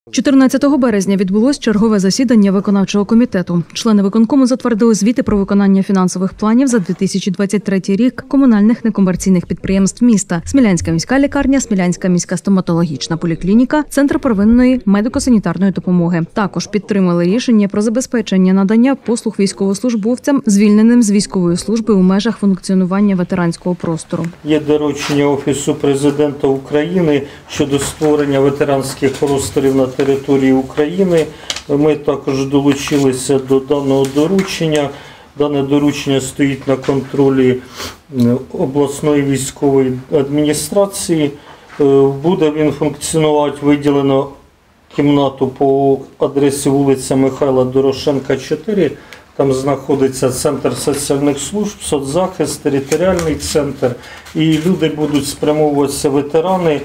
14 березня відбулось чергове засідання виконавчого комітету. Члени виконкому затвердили звіти про виконання фінансових планів за 2023 рік комунальних некомерційних підприємств міста: Смілянська міська лікарня, Смілянська міська стоматологічна поліклініка, Центр первинної медико-санітарної допомоги. Також підтримали рішення про забезпечення надання послуг військовослужбовцям, звільненим з військової служби у межах функціонування ветеранського простору. Є доручення Офісу Президента України щодо створення ветеранських просторів на території України. Ми також долучилися до даного доручення. Дане доручення стоїть на контролі обласної військової адміністрації. Буде він функціонувати, виділено кімнату по адресі вулиця Михайла Дорошенка, 4. Там знаходиться Центр соціальних служб, соцзахист, територіальний центр. І люди будуть спрямовуватися, ветерани,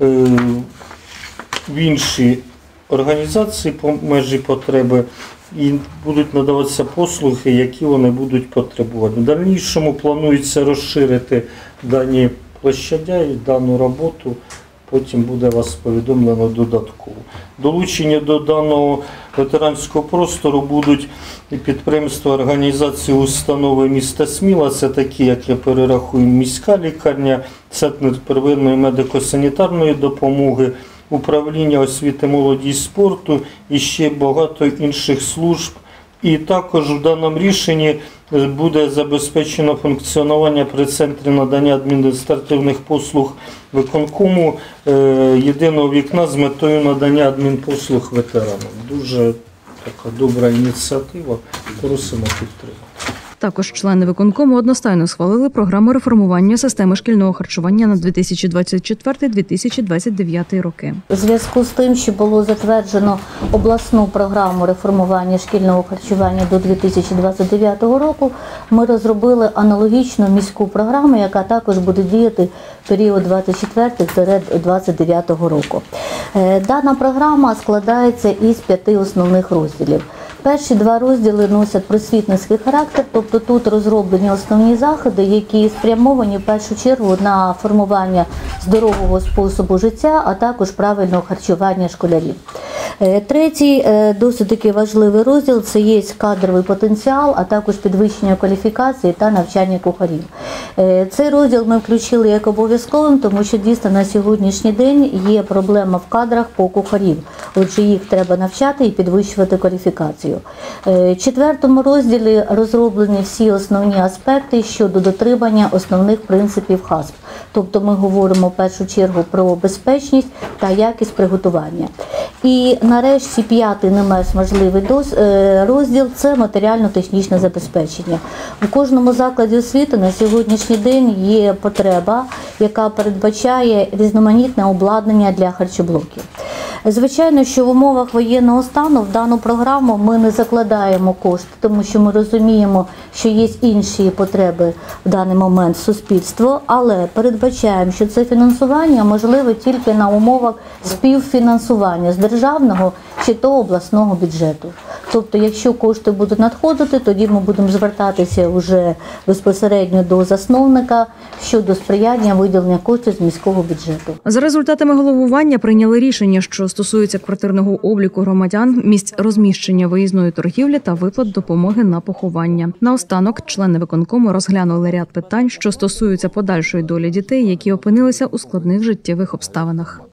в інші організації по межі потреби, і будуть надаватися послуги, які вони будуть потребувати. В дальнішому планується розширити дані площадя і дану роботу, потім буде вас повідомлено додатково. Долучені до даного ветеранського простору будуть і підприємства, організації, установи міста Сміла. Це такі, як я перерахую, міська лікарня, Центр первинної медико-санітарної допомоги, управління освіти, молоді і спорту і ще багато інших служб. І також в даному рішенні буде забезпечено функціонування при Центрі надання адміністративних послуг виконкому єдиного вікна з метою надання адмінпослуг ветеранам. Дуже така добра ініціатива, просимо підтримати. Також члени виконкому одностайно схвалили програму реформування системи шкільного харчування на 2024-2029 роки. У зв'язку з тим, що було затверджено обласну програму реформування шкільного харчування до 2029 року, ми розробили аналогічну міську програму, яка також буде діяти в період 2024-2029 року. Дана програма складається із 5 основних розділів. Перші 2 розділи носять просвітницький характер, тобто тут розроблені основні заходи, які спрямовані в першу чергу на формування здорового способу життя, а також правильного харчування школярів. Третій, досить таки важливий розділ – це є кадровий потенціал, а також підвищення кваліфікації та навчання кухарів. Цей розділ ми включили як обов'язковим, тому що дійсно на сьогоднішній день є проблема в кадрах по кухарів. Отже, їх треба навчати і підвищувати кваліфікацію. В 4-му розділі розроблені всі основні аспекти щодо дотримання основних принципів ХАСП. Тобто ми говоримо в першу чергу про безпечність та якість приготування. І нарешті 5-й не менш важливий розділ – це матеріально-технічне забезпечення. У кожному закладі освіти на сьогоднішній день є потреба, яка передбачає різноманітне обладнання для харчоблоків. Звичайно, що в умовах воєнного стану в дану програму ми не закладаємо кошти, тому що ми розуміємо, що є інші потреби в даний момент суспільства, але передбачаємо, що це фінансування можливе тільки на умовах співфінансування з державного чи то обласного бюджету. Тобто, якщо кошти будуть надходити, тоді ми будемо звертатися вже безпосередньо до засновника щодо сприяння виділення коштів з міського бюджету. За результатами головування прийняли рішення, що стосується квартирного обліку громадян, місць розміщення виїзної торгівлі та виплат допомоги на поховання. Наостанок члени виконкому розглянули ряд питань, що стосуються подальшої долі дітей, які опинилися у складних життєвих обставинах.